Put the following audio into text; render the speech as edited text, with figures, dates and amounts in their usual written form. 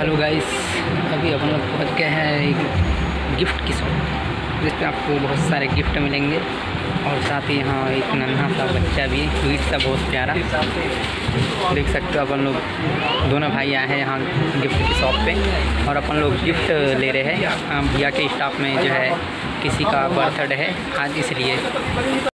Hello guys, अभी अपन लोग पहुँच गए हैं एक गिफ्ट की शॉप जिस पे आपको बहुत सारे गिफ्ट मिलेंगे और साथ ही यहाँ एक नन्हा सा बच्चा भी है, स्वीट सा बहुत प्यारा। देख सकते हो अपन लोग दोनों भाई आए हैं यहाँ गिफ्ट की शॉप पे और अपन लोग गिफ्ट ले रहे हैं। भैया के स्टाफ में जो है किसी का बर्थडे है आज, इसलिए